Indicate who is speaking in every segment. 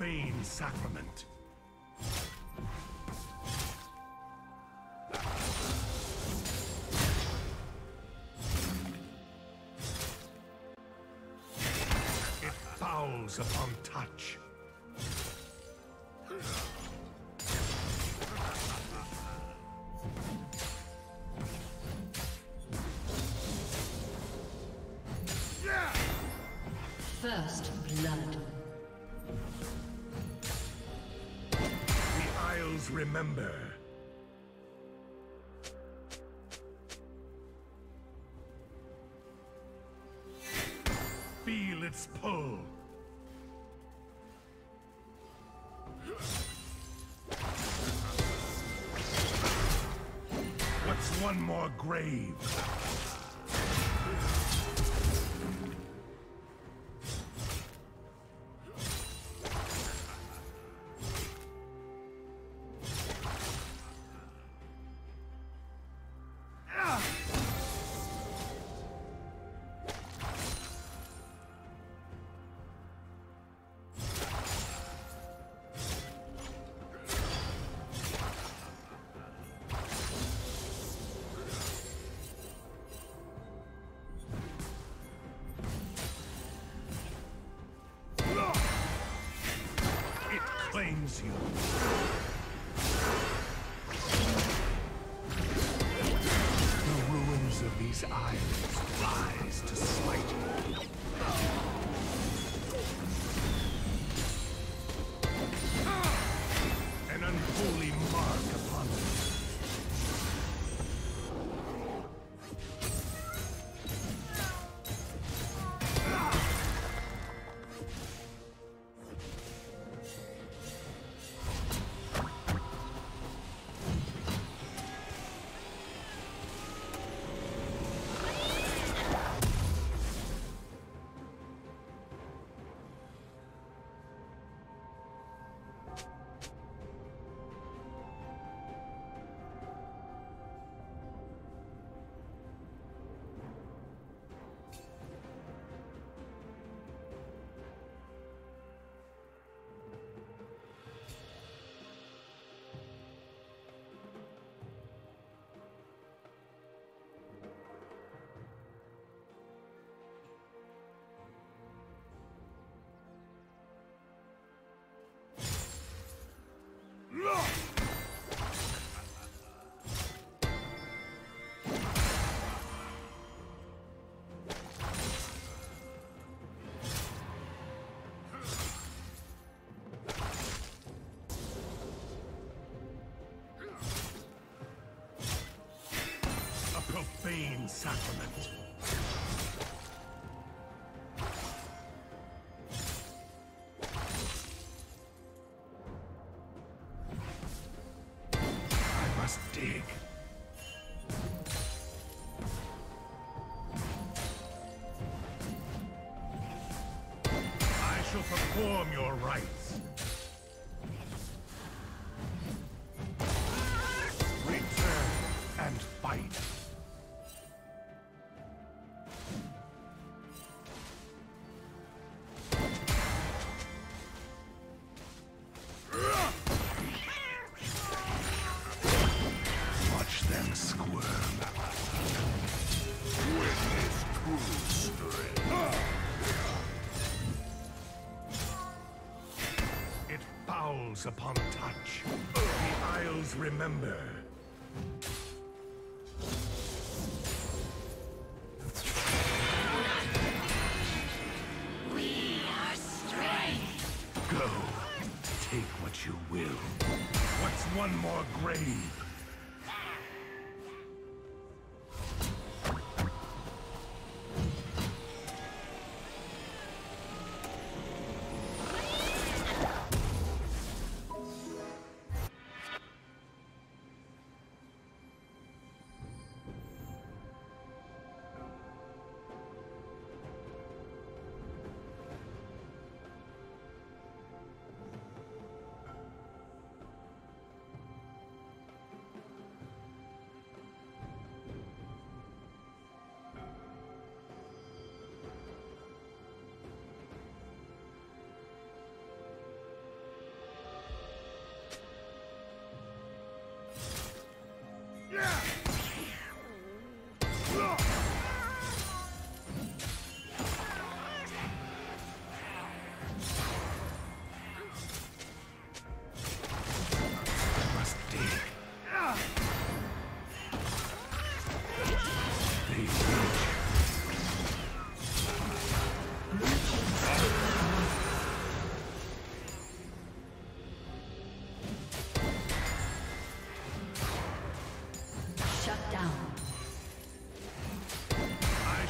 Speaker 1: profane sacrament. It fouls upon touch.
Speaker 2: First blood.
Speaker 1: The Isles remember. Feel its pull. What's one more grave? Claims you. The ruins of these islands rise to smite you. An unholy mark upon them. Profane sacrament. I must dig. I shall perform your rites. Return and fight. Upon touch, the Isles remember.
Speaker 2: We are strength.
Speaker 1: Go, take what you will. What's one more grave?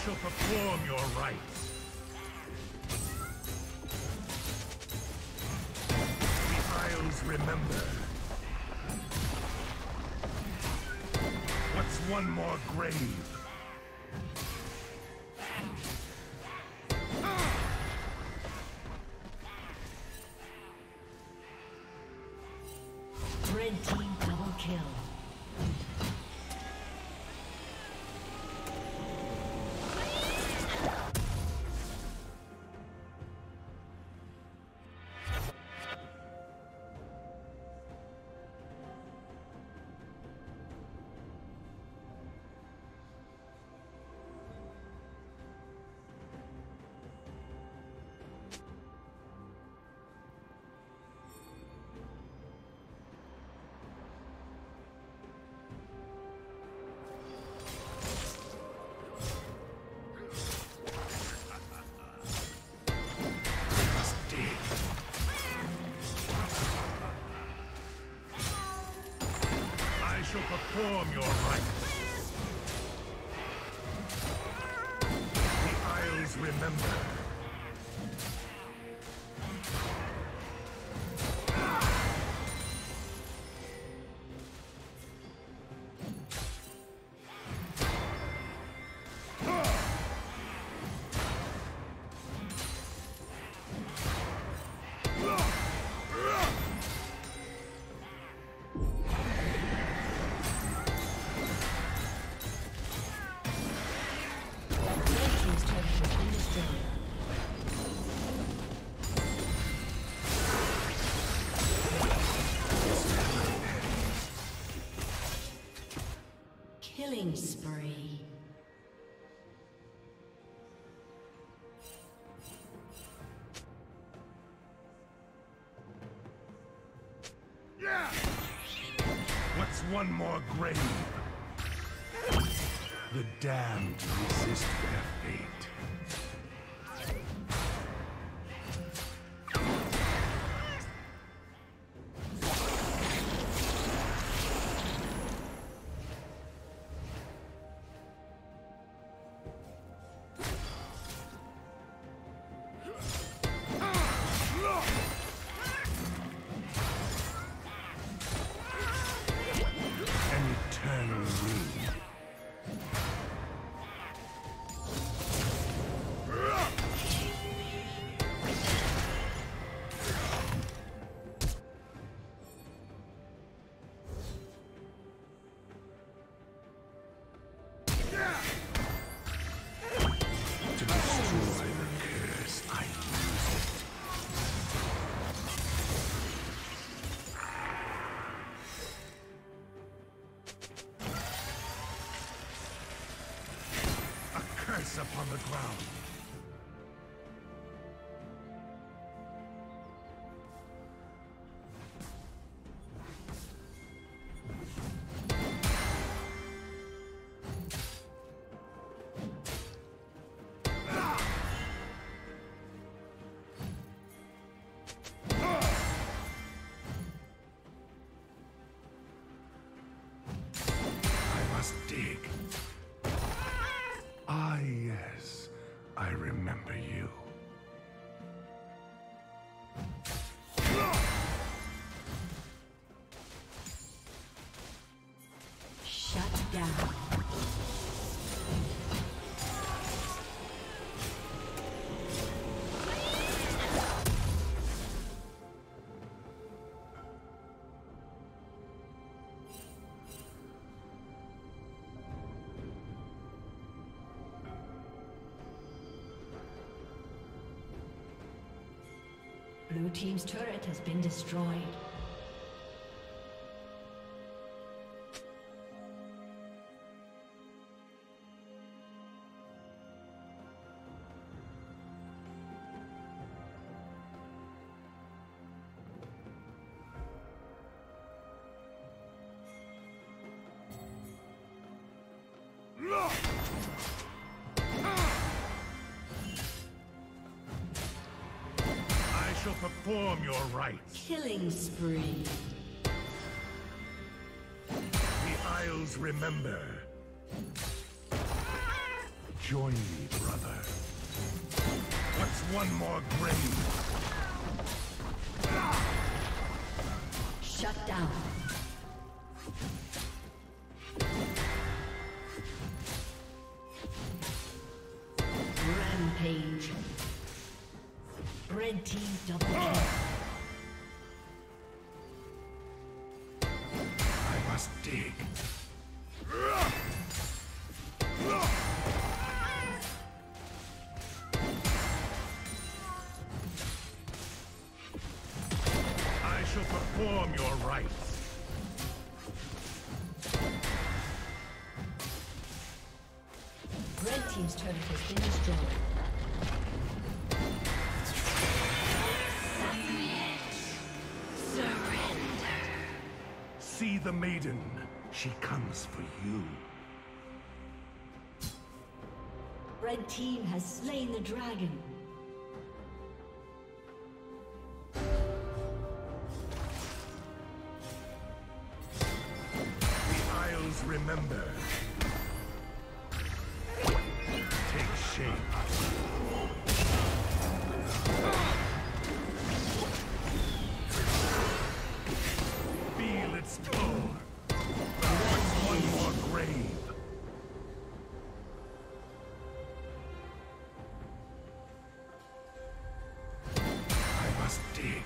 Speaker 1: shall perform your rites. The Isles remember. What's one more grave?
Speaker 2: Red team double kill.
Speaker 1: Perform your rites. The Isles remember.
Speaker 2: Killing spree.
Speaker 1: Yeah! What's one more grave? The damned resist their fate. Upon the ground. I must dig. Ah, yes. I remember you.
Speaker 2: Shut down. Blue team's turret has been destroyed.
Speaker 1: Perform your rites.
Speaker 2: Killing spree.
Speaker 1: The Isles remember. Join me, brother. What's one more grave?
Speaker 2: Shut down. Rampage. Red team double kill.
Speaker 1: I must dig. I shall perform your rites.
Speaker 2: Red team's turret has been destroyed.
Speaker 1: See the maiden. She comes for you.
Speaker 2: Red team has slain the dragon.
Speaker 1: The Isles remember. Take shape. Feel its power. One more grave. I must dig.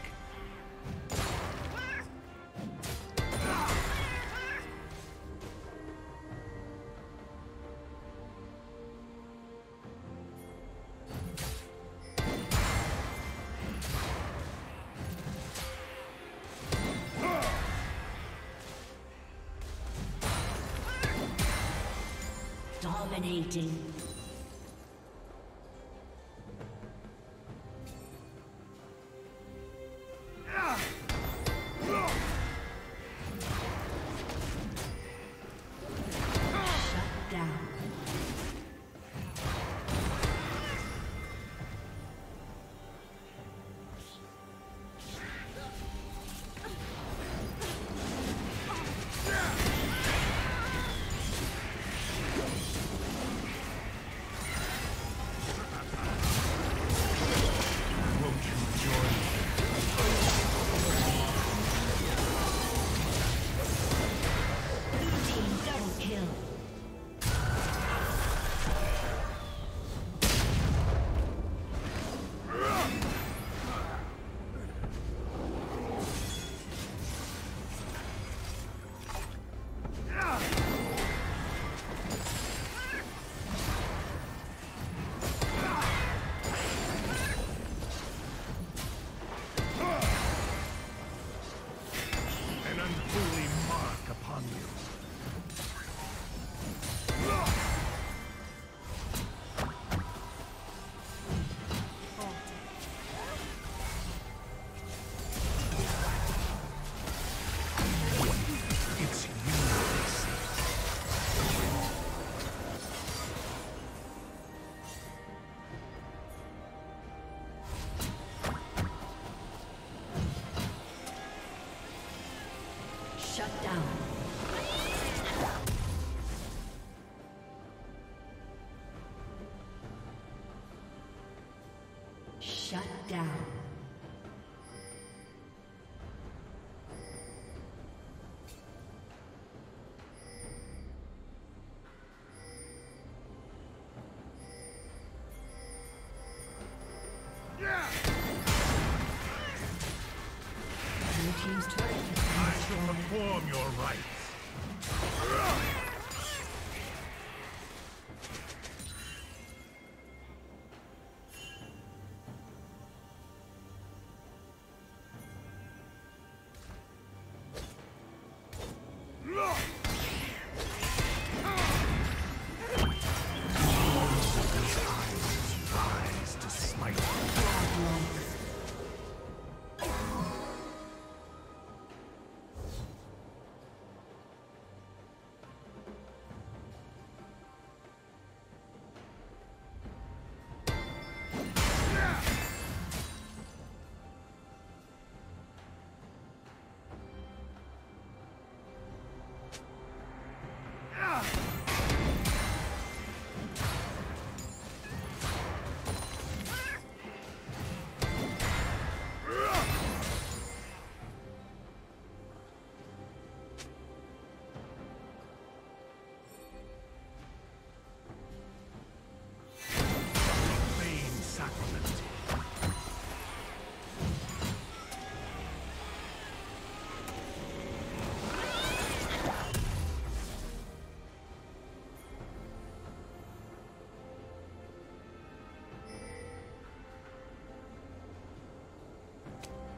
Speaker 2: Dominating. Shut down.
Speaker 1: Won't you join me?
Speaker 2: Blue team double kill.
Speaker 1: An unholy mark upon you. It's you they seek.
Speaker 2: Shut down. Shut down. Blue team's turret
Speaker 1: I
Speaker 2: has
Speaker 1: shall
Speaker 2: been destroyed.
Speaker 1: perform your rites.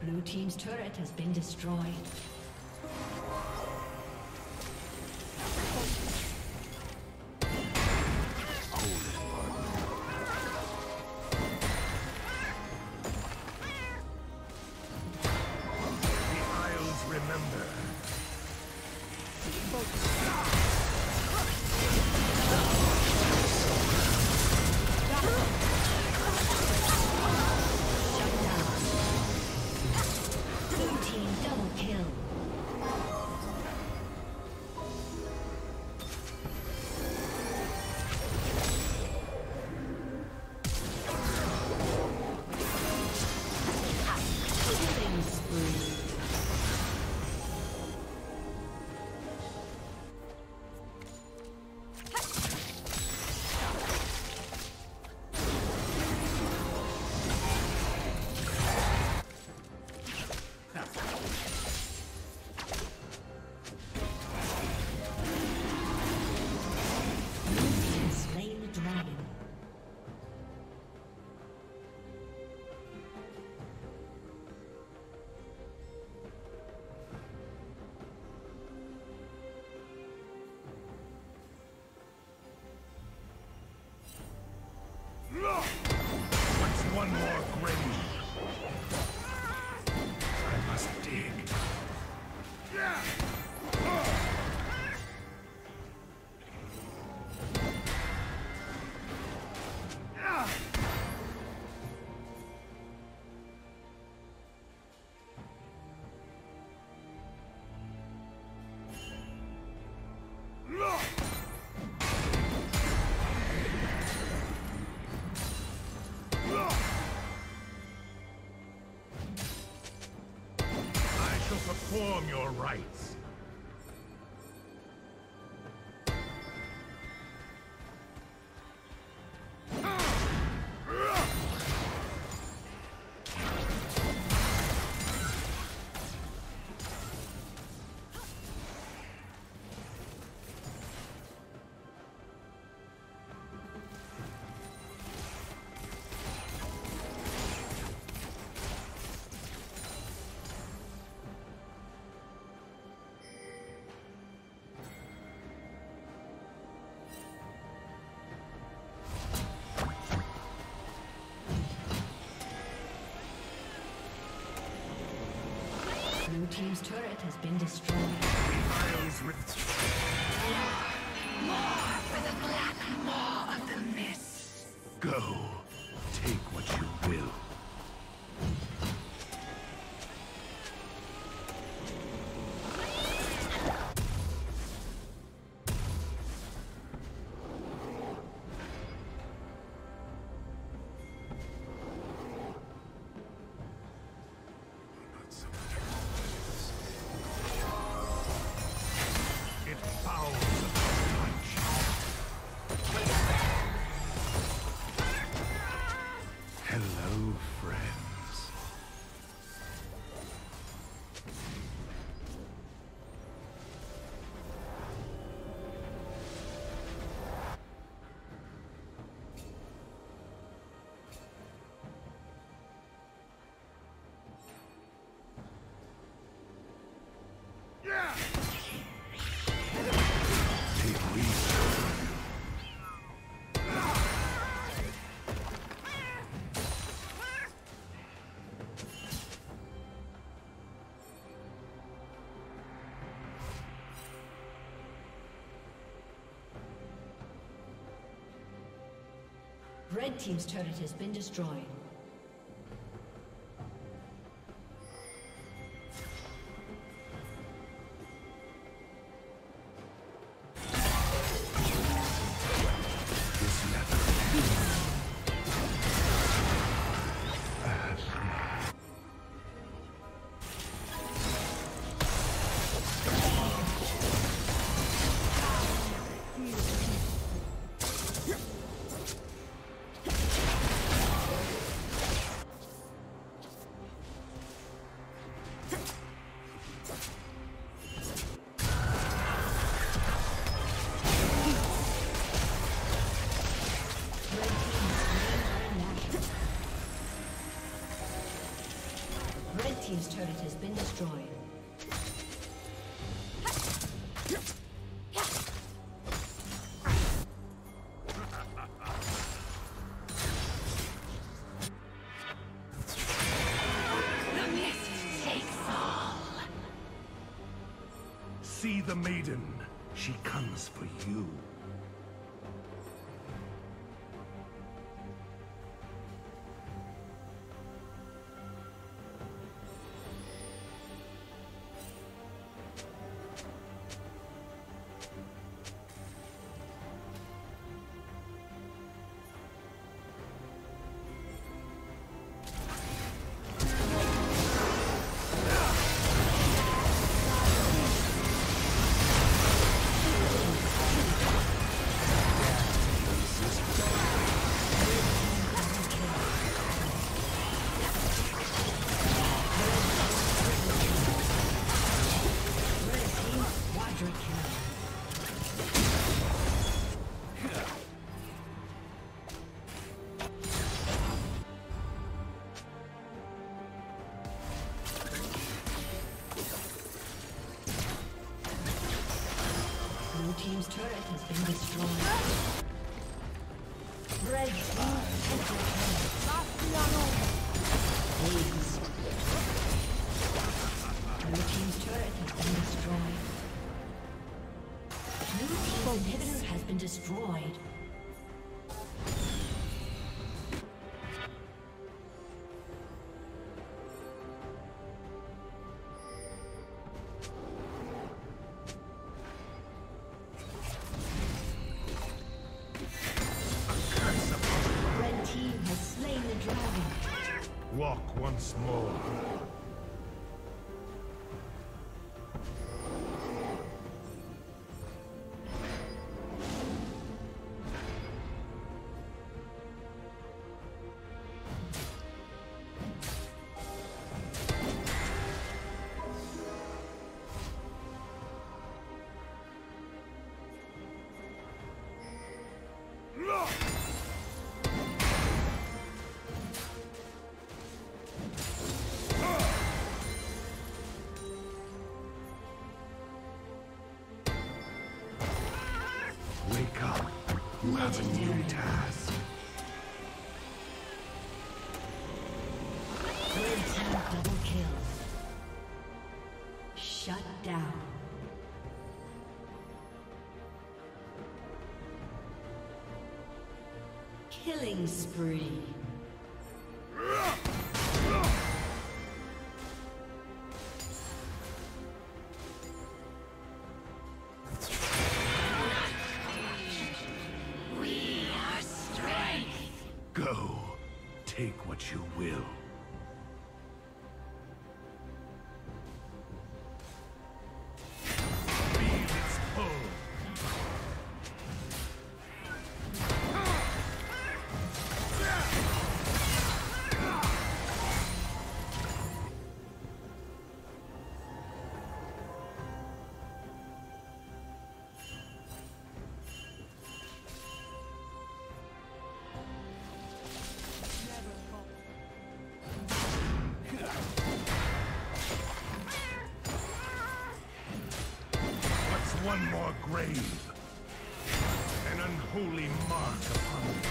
Speaker 2: Blue team's turret has been destroyed.
Speaker 1: What's one more grave? I must dig. Perform your rites.
Speaker 2: Blue team's turret has been destroyed.
Speaker 1: More for the black maw of the mist. Go. Take what you will. Hello, friends. Take lead.
Speaker 2: Red team's turret has been destroyed. turret has been destroyed.
Speaker 1: See the maiden. She comes for you.
Speaker 2: Team's turret has been destroyed. Red team Aced. Blue team's turret has been destroyed. Blue team's inhibitor has been destroyed.
Speaker 1: Walk once more. Wake up. You have a new task.
Speaker 2: Red team double kill. Shut down. Killing spree.
Speaker 1: Go. Take what you will. Feel its pull. One more grave. An unholy mark upon it.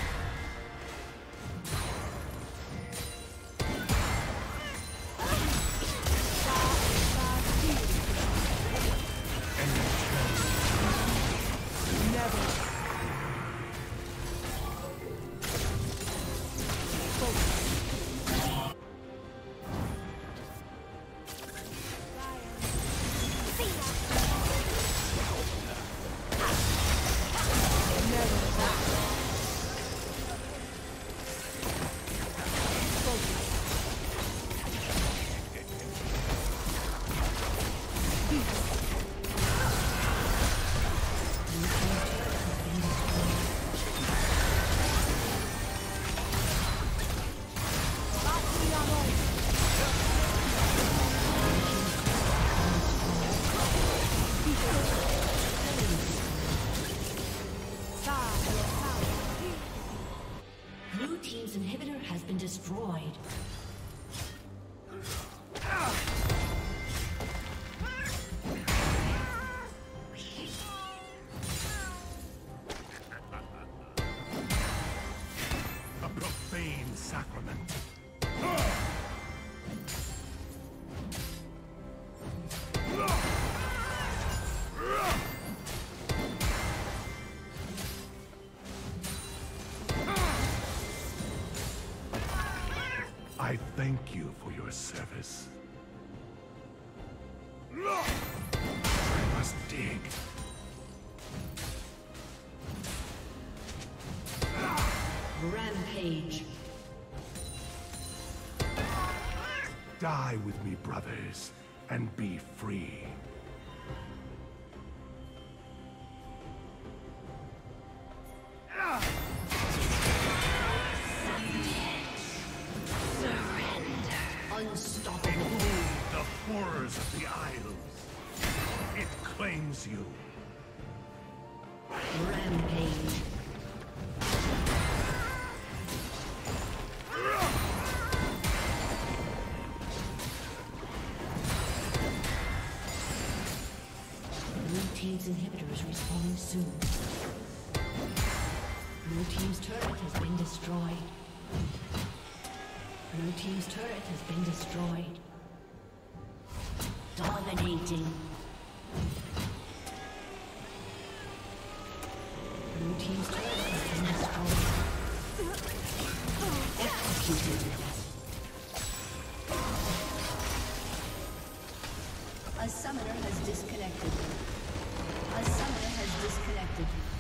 Speaker 2: Blue team's inhibitor has been destroyed.
Speaker 1: sacrament. I thank you for your service. I must dig.
Speaker 2: Rampage.
Speaker 1: Die with me, brothers, and be free.
Speaker 2: Unstoppable.
Speaker 1: The horrors of the Isles. It claims you.
Speaker 2: Rampage. Blue team's inhibitor is respawning soon. Blue team's turret has been destroyed. Blue team's turret has been destroyed. Dominating. Blue team's turret has been destroyed. Executed. A summoner has disconnected. A summoner has disconnected.